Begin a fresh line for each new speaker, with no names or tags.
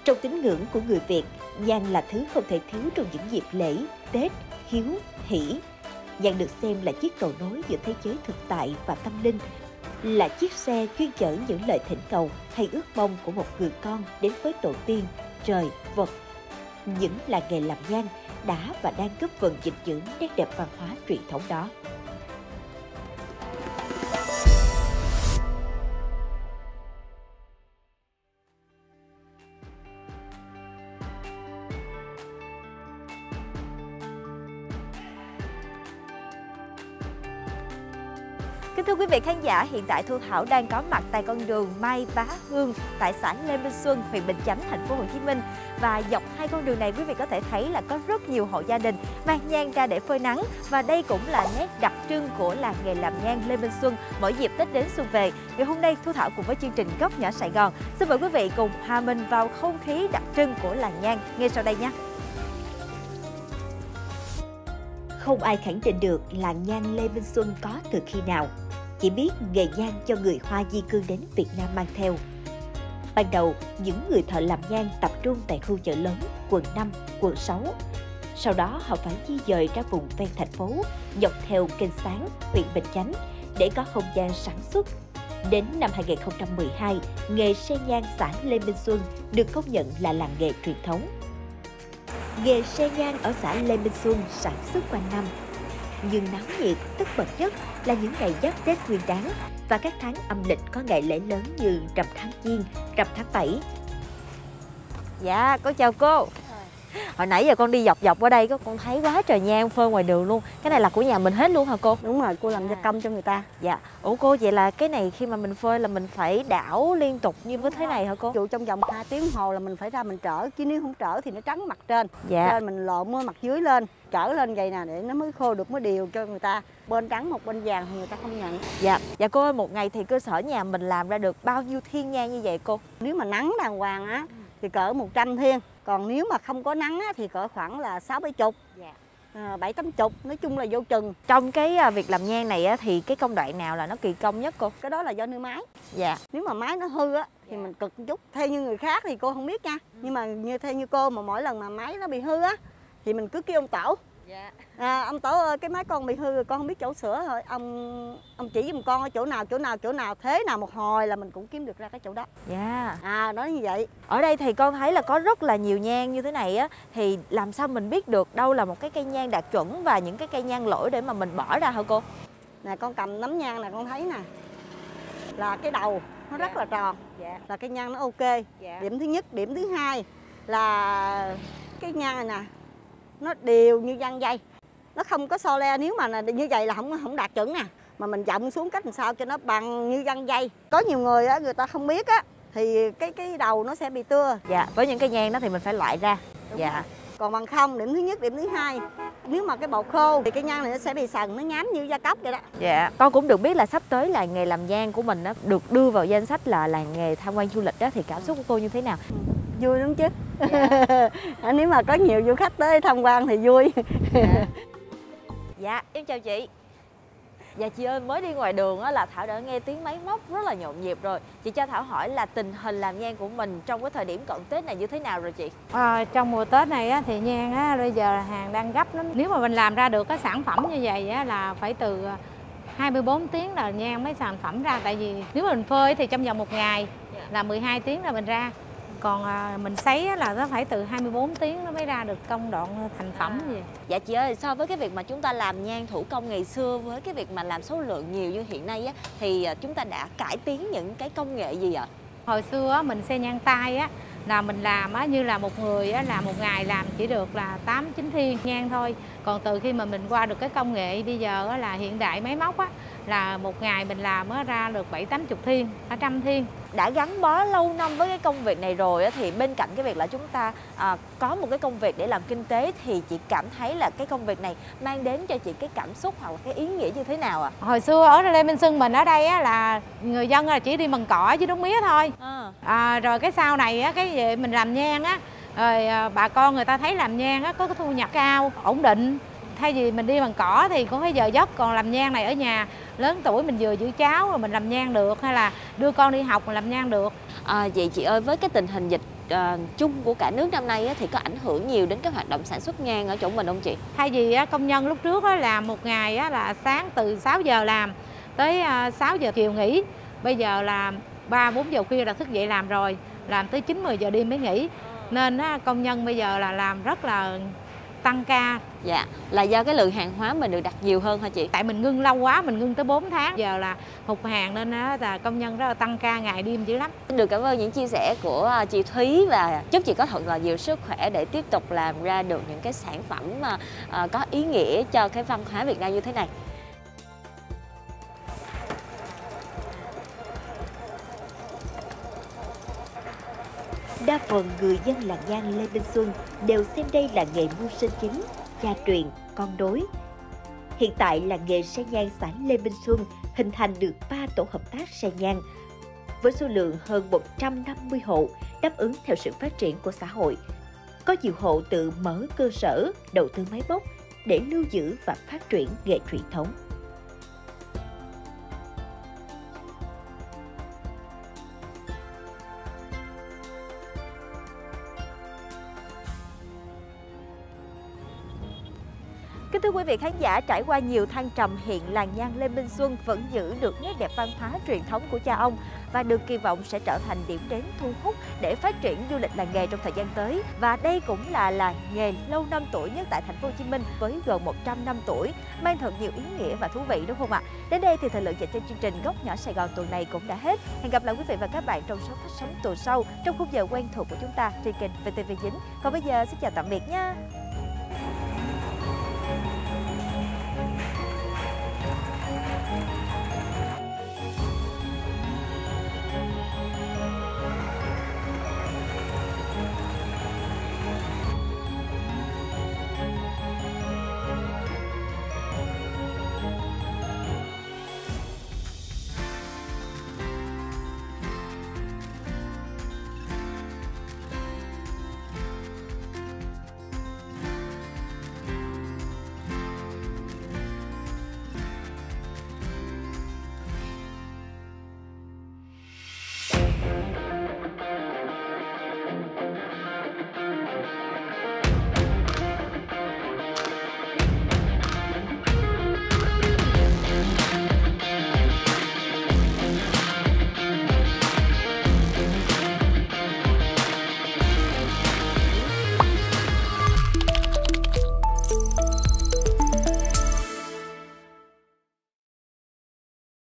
Trong tín ngưỡng của người Việt, nhang là thứ không thể thiếu trong những dịp lễ, Tết, hiếu, hỷ. Nhang được xem là chiếc cầu nối giữa thế giới thực tại và tâm linh, là chiếc xe chuyên chở những lời thỉnh cầu hay ước mong của một người con đến với tổ tiên, trời, vật. Những làng nghề làm nhang đã và đang góp phần gìn giữ nét đẹp văn hóa truyền thống đó. Kính thưa quý vị khán giả, hiện tại Thu Thảo đang có mặt tại con đường Mai Bá Hương tại xã Lê Minh Xuân, huyện Bình Chánh, thành phố Hồ Chí Minh. Và dọc hai con đường này quý vị có thể thấy là có rất nhiều hộ gia đình mang nhang ra để phơi nắng, và đây cũng là nét đặc trưng của làng nghề làm nhang Lê Minh Xuân mỗi dịp Tết đến xuân về. Ngày hôm nay Thu Thảo cùng với chương trình Góc Nhỏ Sài Gòn xin mời quý vị cùng hòa mình vào không khí đặc trưng của làng nhang ngay sau đây nhé. Không ai khẳng định được làng nhang Lê Minh Xuân có từ khi nào. Chỉ biết nghề nhang cho người Hoa di cư đến Việt Nam mang theo. Ban đầu, những người thợ làm nhang tập trung tại khu chợ lớn, quận 5, quận 6. Sau đó họ phải di dời ra vùng ven thành phố, dọc theo kênh Sáng, huyện Bình Chánh để có không gian sản xuất. Đến năm 2012, nghề xe nhang xã Lê Minh Xuân được công nhận là làng nghề truyền thống. Nghề xe nhang ở xã Lê Minh Xuân sản xuất quanh năm. Nhưng náo nhiệt, tất bật nhất là những ngày giáp Tết Nguyên Đán và các tháng âm lịch có ngày lễ lớn như rằm tháng Giêng, rằm tháng 7. Dạ, con chào cô. Hồi nãy giờ con đi dọc ở đây con thấy quá trời nhang phơi ngoài đường luôn. Cái này là của nhà mình hết luôn hả cô?
Đúng rồi, cô làm gia công cho người ta.
Dạ. Ủa cô, vậy là cái này khi mà mình phơi là mình phải đảo liên tục như thế này hả cô?
Dụ trong vòng 2 tiếng đồng hồ là mình phải ra mình trở, chứ nếu không trở thì nó trắng mặt trên.
Dạ.
Trên mình lộn mặt dưới lên, trở lên vậy nè để nó mới khô được, mới đều cho người ta. Bên trắng một bên vàng thì người ta không nhận.
Dạ. Dạ cô ơi, một ngày thì cơ sở nhà mình làm ra được bao nhiêu thiên nhang như vậy cô?
Nếu mà nắng đàng hoàng á thì cỡ 100 thiên. Còn nếu mà không có nắng á, thì cỡ khoảng là 60-70.
Dạ.
7-80, nói chung là vô chừng.
Trong cái việc làm nhang này á, thì cái công đoạn nào là nó kỳ công nhất cô?
Cái đó là do nư máy.
Dạ.
Nếu mà máy nó hư á thì mình cực một chút. Theo như người khác thì cô không biết nha. Nhưng mà theo như cô mà mỗi lần mà máy nó bị hư á thì mình cứ kêu ông Tổ.
Dạ.
Ông Tổ ơi, cái máy con bị hư rồi, con không biết chỗ sửa thôi. Ông chỉ giùm con ở chỗ nào thế nào một hồi là mình cũng kiếm được ra cái chỗ đó.
Dạ.
Nói như vậy.
Ở đây thì con thấy là có rất là nhiều nhang như thế này á, thì làm sao mình biết được đâu là một cái cây nhang đạt chuẩn và những cái cây nhang lỗi để mà mình bỏ ra hả cô?
Nè, con cầm nắm nhang nè, con thấy nè, là cái đầu nó rất là tròn.
Dạ.
Là cây nhang nó ok. Dạ. Điểm thứ nhất. Điểm thứ hai là cái nhang này nè, nó đều như giăng dây, nó không có so le. Nếu mà như vậy là không đạt chuẩn nè, mà mình dậm xuống cách làm sao cho nó bằng như giăng dây. Có nhiều người á, người ta không biết á thì cái đầu nó sẽ bị tưa.
Dạ, với những cây nhang đó thì mình phải loại ra.
Đúng.
Dạ
Rồi. Còn bằng không, điểm thứ nhất. Điểm thứ hai, nếu mà cái bột khô thì cái nhang này nó sẽ bị sần, nó nhám như da cóc vậy đó.
Dạ. Con cũng được biết là sắp tới là nghề làm nhang của mình đó được đưa vào danh sách là làng nghề tham quan du lịch đó, thì cảm xúc của cô như thế nào?
Vui lắm chứ. Dạ. Nếu mà có nhiều du khách tới tham quan thì vui.
Dạ. Dạ, em chào chị. Dạ chị ơi, mới đi ngoài đường á là Thảo đã nghe tiếng máy móc rất là nhộn nhịp rồi. Chị cho Thảo hỏi là tình hình làm nhang của mình trong cái thời điểm cận Tết này như thế nào rồi chị?
Trong mùa Tết này á, thì nhang á, bây giờ là hàng đang gấp lắm. Nếu mà mình làm ra được cái sản phẩm như vậy á, là phải từ 24 tiếng là nhang mấy sản phẩm ra. Tại vì nếu mà mình phơi thì trong vòng một ngày là 12 tiếng là mình ra. Còn mình sấy là nó phải từ 24 tiếng nó mới ra được công đoạn thành phẩm gì.
Dạ chị ơi, so với cái việc mà chúng ta làm nhang thủ công ngày xưa với cái việc mà làm số lượng nhiều như hiện nay á, thì chúng ta đã cải tiến những cái công nghệ gì ạ?
Hồi xưa á, mình xe nhang tay á, là mình làm á, như là một người á, là một ngày làm chỉ được là 8-9 thiên nhang thôi. Còn từ khi mà mình qua được cái công nghệ bây giờ á, là hiện đại máy móc á, là một ngày mình làm á, ra được 7-80 thiên, 100 thiên.
Đã gắn bó lâu năm với cái công việc này rồi á, thì bên cạnh cái việc là chúng ta có một cái công việc để làm kinh tế, thì chị cảm thấy là cái công việc này mang đến cho chị cái cảm xúc hoặc là cái ý nghĩa như thế nào ạ?
Hồi xưa ở Lê Minh Xuân mình ở đây á, là người dân là chỉ đi mần cỏ chứ đốn mía thôi. Rồi cái sau này á, cái về mình làm nhang á, rồi bà con người ta thấy làm nhang á, có cái thu nhập cao, ổn định. Thay vì mình đi bằng cỏ thì cũng phải giờ giấc, còn làm nhang này ở nhà lớn tuổi mình vừa giữ cháu rồi mình làm nhang được, hay là đưa con đi học mình làm nhang được.
Vậy chị ơi, với cái tình hình dịch
chung của cả nước năm nay thì có ảnh hưởng nhiều đến cái hoạt động sản xuất nhang ở chỗ mình không chị?
Thay vì công nhân lúc trước làm một ngày là sáng từ 6 giờ làm tới 6 giờ chiều nghỉ, bây giờ là 3-4 giờ khuya là thức dậy làm rồi, làm tới 9-10 giờ đêm mới nghỉ. Nên công nhân bây giờ là làm rất là tăng ca.
Dạ, là do cái lượng hàng hóa mình được đặt nhiều hơn hả chị?
Tại mình ngưng lâu quá, mình ngưng tới 4 tháng. Giờ là hụt hàng nên là công nhân rất là tăng ca ngày đêm dữ lắm.
Được cảm ơn những chia sẻ của chị Thúy và chúc chị có thật là nhiều sức khỏe để tiếp tục làm ra được những cái sản phẩm mà có ý nghĩa cho cái văn hóa Việt Nam như thế này.
Đa phần người dân làng nhang Lê Minh Xuân đều xem đây là nghề mưu sinh chính, cha truyền, con nối. Hiện tại làng nghề xây nhang xã Lê Minh Xuân hình thành được 3 tổ hợp tác xây nhang với số lượng hơn 150 hộ đáp ứng theo sự phát triển của xã hội. Có nhiều hộ tự mở cơ sở, đầu tư máy móc để lưu giữ và phát triển nghề truyền thống. Kính thưa quý vị khán giả, trải qua nhiều thăng trầm, hiện làng nhang Lê Minh Xuân vẫn giữ được nét đẹp văn hóa truyền thống của cha ông và được kỳ vọng sẽ trở thành điểm đến thu hút để phát triển du lịch làng nghề trong thời gian tới. Và đây cũng là làng nghề lâu năm tuổi nhất tại thành phố Hồ Chí Minh với gần 100 năm tuổi, mang thật nhiều ý nghĩa và thú vị đúng không ạ? Đến đây thì thời lượng dành cho chương trình Góc Nhỏ Sài Gòn tuần này cũng đã hết. Hẹn gặp lại quý vị và các bạn trong số phát sóng tuần sau trong khung giờ quen thuộc của chúng ta trên kênh VTV9. Còn bây giờ xin chào tạm biệt nha.